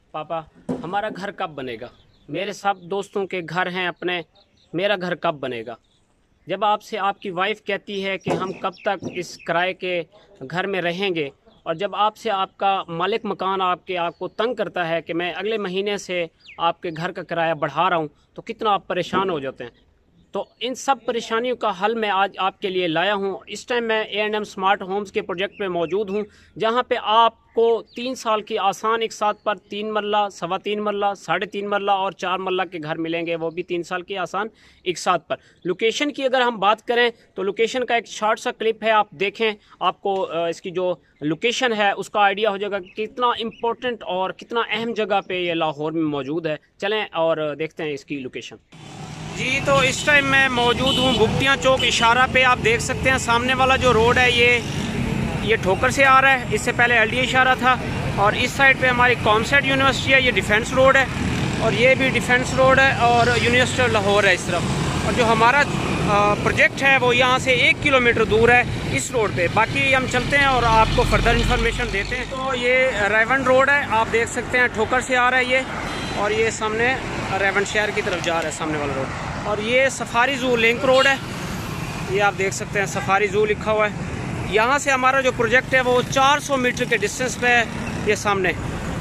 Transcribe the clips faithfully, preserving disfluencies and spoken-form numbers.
पापा हमारा घर कब बनेगा? मेरे सब दोस्तों के घर हैं अपने, मेरा घर कब बनेगा? जब आपसे आपकी वाइफ कहती है कि हम कब तक इस किराए के घर में रहेंगे, और जब आपसे आपका मालिक मकान आपके आपको तंग करता है कि मैं अगले महीने से आपके घर का किराया बढ़ा रहा हूं, तो कितना आप परेशान हो जाते हैं। तो इन सब परेशानियों का हल मैं आज आपके लिए लाया हूं। इस टाइम मैं A and M smart homes के प्रोजेक्ट पे मौजूद हूं, जहां पे आपको तीन साल की आसान एक साथ पर तीन मरला, सवा तीन मरला, साढ़े तीन मरला और चार मरला के घर मिलेंगे, वो भी तीन साल की आसान एक साथ पर। लोकेशन की अगर हम बात करें तो लोकेशन का एक शॉर्ट सा क्लिप है, आप देखें, आपको इसकी जो लोकेशन है उसका आइडिया हो जाएगा कि कितना इम्पोर्टेंट और कितना अहम जगह पे ये लाहौर में मौजूद है। चलें और देखते हैं इसकी लोकेशन। जी, तो इस टाइम मैं मौजूद हूँ भुगतिया चौक इशारा पे। आप देख सकते हैं सामने वाला जो रोड है ये ये ठोकर से आ रहा है, इससे पहले एल डी इशारा था। और इस साइड पे हमारी कॉमसेट यूनिवर्सिटी है, ये डिफेंस रोड है, और ये भी डिफेंस रोड है, और यूनिवर्सिटी ऑफ लाहौर है इस तरफ। और जो हमारा प्रोजेक्ट है वो यहाँ से एक किलोमीटर दूर है इस रोड पे। बाकी हम चलते हैं और आपको फर्दर इंफॉर्मेशन देते हैं। तो ये रेवन रोड है, आप देख सकते हैं ठोकर से आ रहा है ये, और ये सामने रेवन शहर की तरफ जा रहा है सामने वाला रोड। और ये सफारी जू लिंक रोड है, ये आप देख सकते हैं सफारी जू लिखा हुआ है। यहाँ से हमारा जो प्रोजेक्ट है वो चार सौ मीटर के डिस्टेंस पे है। ये सामने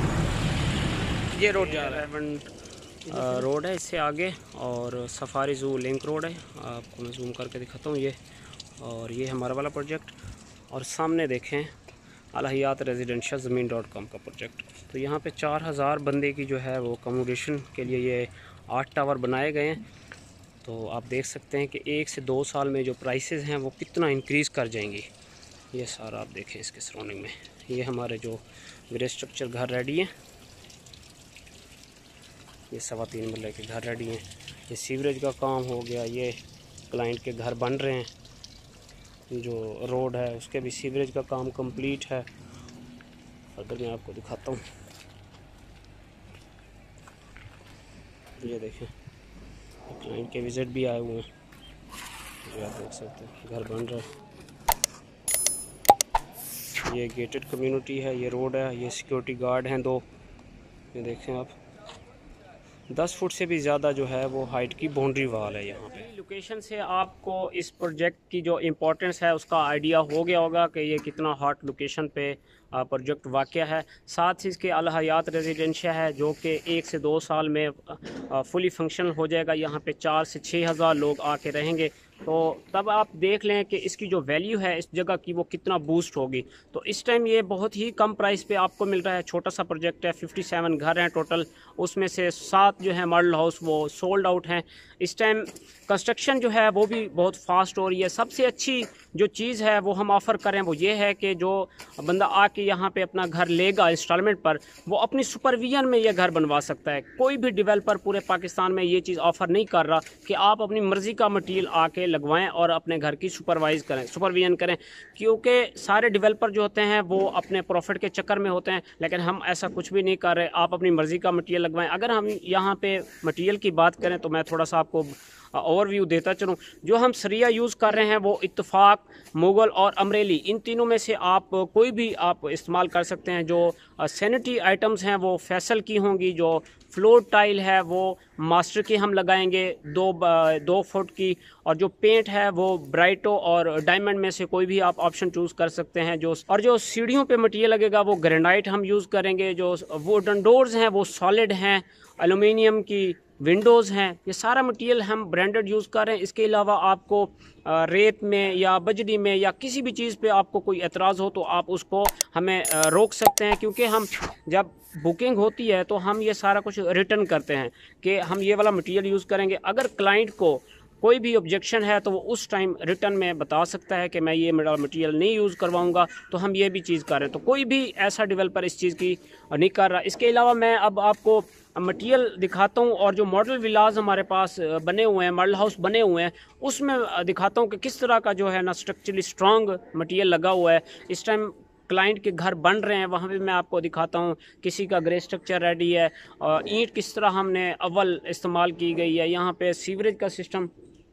ये रोड जा रहा है, रेवन रोड है इससे आगे, और सफारी जू लिंक रोड है। आपको मैं जूम करके दिखाता हूँ ये, और ये हमारा वाला प्रोजेक्ट। और सामने देखें Al Hayat residential Zameen dot com का प्रोजेक्ट। तो यहाँ पे चार हज़ार बंदे की जो है वो अकोमोडेशन के लिए ये आठ टावर बनाए गए हैं। तो आप देख सकते हैं कि एक से दो साल में जो प्राइसेस हैं वो कितना इंक्रीज़ कर जाएंगी। ये सारा आप देखें इसके सराउंडिंग में। ये हमारे जो ग्रे स्ट्रक्चर घर रेडी हैं, ये सवा तीन मरले के घर रेडी हैं। ये सीवरेज का काम हो गया, ये क्लाइंट के घर बन रहे हैं। जो रोड है उसके भी सीवरेज का काम कंप्लीट है। अगर मैं आपको दिखाता हूँ, ये देखें क्लाइंट के विज़िट भी आए हुए हैं, ये आप देख सकते हैं घर बन रहा है। ये गेटेड कम्युनिटी है, ये रोड है, ये सिक्योरिटी गार्ड हैं दो, ये देखें आप दस फुट से भी ज़्यादा जो है वो हाइट की बाउंड्री वाल है यहाँ पे। लोकेशन से आपको इस प्रोजेक्ट की जो इम्पोर्टेंस है उसका आइडिया हो गया होगा कि ये कितना हॉट लोकेशन पे प्रोजेक्ट वाक़या है। साथ ही इसके अलहयात रेजिडेंशिया है जो कि एक से दो साल में फुली फंक्शनल हो जाएगा। यहाँ पे चार से छः हज़ार लोग आके रहेंगे। तो तब आप देख लें कि इसकी जो वैल्यू है इस जगह की वो कितना बूस्ट होगी। तो इस टाइम ये बहुत ही कम प्राइस पे आपको मिल रहा है। छोटा सा प्रोजेक्ट है, सत्तावन घर हैं टोटल, उसमें से सात जो है मॉडल हाउस वो सोल्ड आउट हैं। इस टाइम कंस्ट्रक्शन जो है वो भी बहुत फास्ट हो रही है। सबसे अच्छी जो चीज़ है वो हम ऑफ़र करें वो ये है कि जो बंदा आके यहाँ पे अपना घर लेगा इंस्टॉलमेंट पर, वो अपनी सुपरविजन में ये घर बनवा सकता है। कोई भी डेवलपर पूरे पाकिस्तान में ये चीज़ ऑफ़र नहीं कर रहा कि आप अपनी मर्ज़ी का मटीरियल आके लगवाएं और अपने घर की सुपरवाइज करें सुपरविजन करें, क्योंकि सारे डेवलपर जो होते हैं वो अपने प्रॉफिट के चक्कर में होते हैं। लेकिन हम ऐसा कुछ भी नहीं कर रहे, आप अपनी मर्ज़ी का मटीरियल लगवाएं। अगर हम यहाँ पे मटीरियल की बात करें तो मैं थोड़ा सा आपको ओवरव्यू देता चलूँ। जो हम सरिया यूज़ कर रहे हैं वो इत्तफाक, मुगल और अमरेली, इन तीनों में से आप कोई भी आप इस्तेमाल कर सकते हैं। जो सैनिटरी आइटम्स हैं वो फैसल की होंगी, जो फ्लोर टाइल है वो मास्टर की हम लगाएंगे दो दो फुट की, और जो पेंट है वो ब्राइटो और डायमंड में से कोई भी आप ऑप्शन चूज़ कर सकते हैं। जो और जो सीढ़ियों पे मटेरियल लगेगा वो ग्रेनाइट हम यूज़ करेंगे। जो वुडन डोर्स हैं वो सॉलिड हैं, एलुमिनियम की विंडोज़ हैं, ये सारा मटेरियल हम ब्रांडेड यूज़ कर रहे हैं। इसके अलावा आपको रेत में या बजरी में या किसी भी चीज़ पे आपको कोई एतराज़ हो तो आप उसको हमें रोक सकते हैं, क्योंकि हम जब बुकिंग होती है तो हम ये सारा कुछ रिटर्न करते हैं कि हम ये वाला मटेरियल यूज़ करेंगे। अगर क्लाइंट को कोई भी ऑब्जेक्शन है तो वो उस टाइम रिटर्न में बता सकता है कि मैं ये मेरा मटेरियल नहीं यूज़ करवाऊंगा। तो हम ये भी चीज़ कर रहे हैं, तो कोई भी ऐसा डेवलपर इस चीज़ की नहीं कर रहा। इसके अलावा मैं अब आपको मटेरियल दिखाता हूँ, और जो मॉडल विलाज हमारे पास बने हुए हैं, मॉडल हाउस बने हुए हैं, उसमें दिखाता हूँ कि किस तरह का जो है ना स्ट्रक्चरली स्ट्रॉन्ग मटेरियल लगा हुआ है। इस टाइम क्लाइंट के घर बन रहे हैं, वहाँ पे मैं आपको दिखाता हूँ किसी का ग्रे स्ट्रक्चर रेडी है, और ईंट किस तरह हमने अव्वल इस्तेमाल की गई है। यहाँ पे सीवरेज का सिस्टम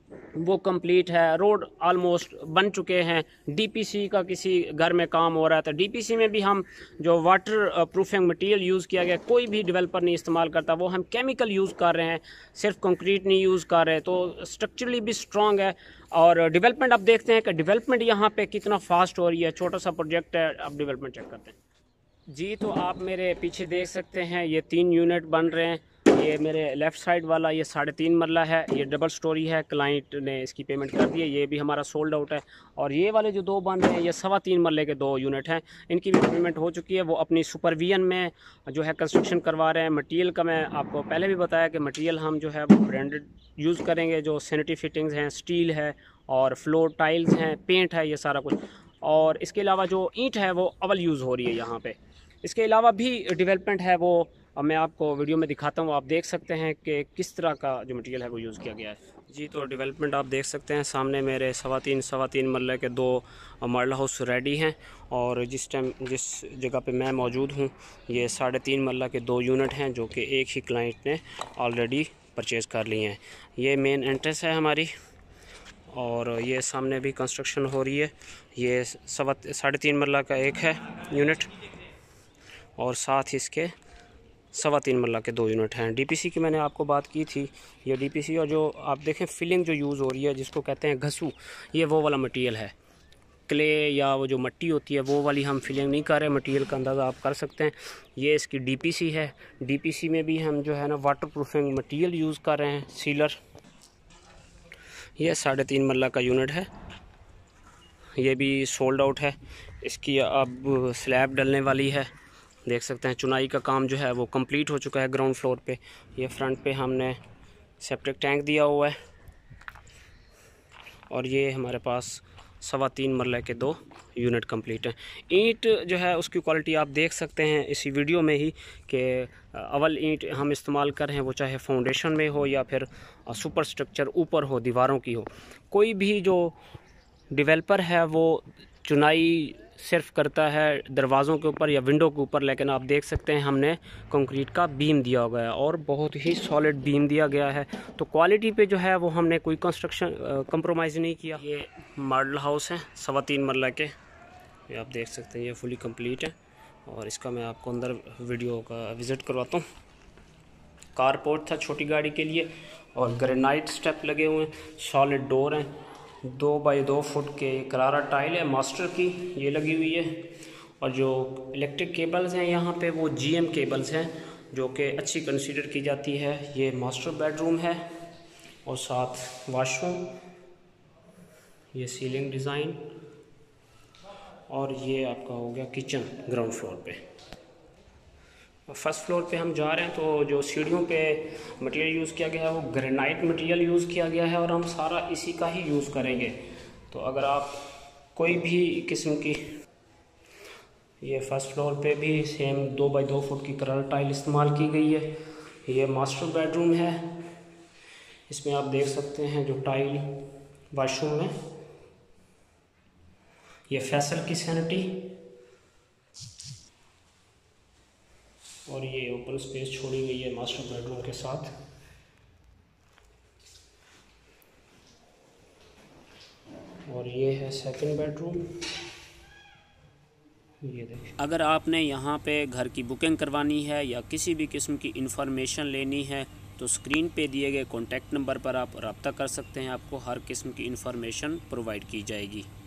वो कंप्लीट है। रोड ऑलमोस्ट बन चुके हैं। डीपीसी का किसी घर में काम हो रहा है तो डीपीसी में भी हम जो वाटर प्रूफिंग मटेरियल यूज़ किया गया, कोई भी डेवलपर नहीं इस्तेमाल करता, वो हम केमिकल यूज़ कर रहे हैं, सिर्फ कंक्रीट नहीं यूज़ कर रहे। तो स्ट्रक्चरली भी स्ट्रॉन्ग है। और डेवलपमेंट अब देखते हैं कि डेवलपमेंट यहाँ पे कितना फास्ट हो रही है। छोटा सा प्रोजेक्ट है, अब डेवलपमेंट चेक करते हैं जी। तो आप मेरे पीछे देख सकते हैं ये तीन यूनिट बन रहे हैं। ये मेरे लेफ़्ट साइड वाला ये साढ़े तीन मरला है, ये डबल स्टोरी है। क्लाइंट ने इसकी पेमेंट कर दी है, ये भी हमारा सोल्ड आउट है। और ये वाले जो दो बन रहे हैं ये सवा तीन मरले के दो यूनिट हैं, इनकी भी पेमेंट हो चुकी है। वो अपनी सुपरविजन में जो है कंस्ट्रक्शन करवा रहे हैं। मटेरियल का मैं आपको पहले भी बताया कि मटेरियल हम जो है वो ब्रांडेड यूज़ करेंगे, जो सैनिटरी फिटिंग्स हैं, स्टील है और फ्लोर टाइल्स हैं, पेंट है, ये सारा कुछ। और इसके अलावा जो ईंट है वो अवल यूज़ हो रही है यहाँ पर। इसके अलावा भी डेवलपमेंट है, वो अब मैं आपको वीडियो में दिखाता हूँ। आप देख सकते हैं कि किस तरह का जो मटेरियल है वो यूज़ किया गया है जी। तो डेवलपमेंट आप देख सकते हैं सामने मेरे सवा तीन सवा तीन मरले के दो मॉडल हाउस रेडी हैं। और जिस टाइम जिस जगह पे मैं मौजूद हूँ ये साढ़े तीन मरला के दो यूनिट हैं जो कि एक ही क्लाइंट ने ऑलरेडी परचेज़ कर लिए हैं। ये मेन एंट्रेंस है हमारी और ये सामने भी कंस्ट्रक्शन हो रही है। ये सवा साढ़े तीन मरला का एक है यूनिट और साथ ही इसके सवा तीन मरला के दो यूनिट हैं। डीपीसी की मैंने आपको बात की थी, ये डीपीसी और जो आप देखें फिलिंग जो यूज़ हो रही है जिसको कहते हैं घसू, ये वो वाला मटेरियल है। क्ले या वो जो मिट्टी होती है वो वाली हम फिलिंग नहीं कर रहे। मटेरियल का अंदाज़ा आप कर सकते हैं। ये इसकी डीपीसी है। डीपीसी में भी हम जो है ना वाटर प्रूफिंग मटेरियल यूज़ कर रहे हैं, सीलर। ये साढ़े तीन मरला का यूनिट है, ये भी सोल्ड आउट है। इसकी अब स्लैब डलने वाली है। देख सकते हैं चुनाई का काम जो है वो कंप्लीट हो चुका है ग्राउंड फ्लोर पे। ये फ्रंट पे हमने सेप्टिक टैंक दिया हुआ है और ये हमारे पास सवा तीन मरले के दो यूनिट कंप्लीट हैं। ईंट जो है उसकी क्वालिटी आप देख सकते हैं इसी वीडियो में ही कि अवल ईंट हम इस्तेमाल कर रहे हैं, वो चाहे फाउंडेशन में हो या फिर सुपर स्ट्रक्चर ऊपर हो, दीवारों की हो। कोई भी जो डेवलपर है वो चुनाई सिर्फ करता है दरवाज़ों के ऊपर या विंडो के ऊपर, लेकिन आप देख सकते हैं हमने कंक्रीट का बीम दिया गया है और बहुत ही सॉलिड बीम दिया गया है। तो क्वालिटी पे जो है वो हमने कोई कंस्ट्रक्शन कंप्रोमाइज़ नहीं किया। ये मॉडल हाउस है सवा तीन मरला के, ये आप देख सकते हैं ये फुली कंप्लीट है। और इसका मैं आपको अंदर वीडियो का विज़िट करवाता हूँ। कारपोर्ट था छोटी गाड़ी के लिए और ग्रेनाइट स्टेप लगे हुए हैं, सॉलिड डोर हैं, दो बाई दो फुट के करारा टाइल है मास्टर की, ये लगी हुई है। और जो इलेक्ट्रिक केबल्स हैं यहाँ पे वो जीएम केबल्स हैं जो कि अच्छी कंसीडर की जाती है। ये मास्टर बेडरूम है और साथ वॉशरूम, ये सीलिंग डिज़ाइन और ये आपका हो गया किचन ग्राउंड फ्लोर पे। फर्स्ट फ्लोर पे हम जा रहे हैं तो जो सीढ़ियों पे मटेरियल यूज़ किया गया है वो ग्रेनाइट मटेरियल यूज़ किया गया है और हम सारा इसी का ही यूज़ करेंगे। तो अगर आप कोई भी किस्म की, ये फर्स्ट फ्लोर पे भी सेम दो बाई दो फुट की करारा टाइल इस्तेमाल की गई है। ये मास्टर बेडरूम है, इसमें आप देख सकते हैं जो टाइल वाशरूम में, ये फैसल की सैनिटी और ये ओपन स्पेस छोड़ी गई है मास्टर बेडरूम के साथ। और ये है सेकंड बेडरूम, ये देखिए। अगर आपने यहाँ पे घर की बुकिंग करवानी है या किसी भी किस्म की इंफॉर्मेशन लेनी है तो स्क्रीन पे दिए गए कॉन्टैक्ट नंबर पर आप रब्ता कर सकते हैं। आपको हर किस्म की इंफॉर्मेशन प्रोवाइड की जाएगी।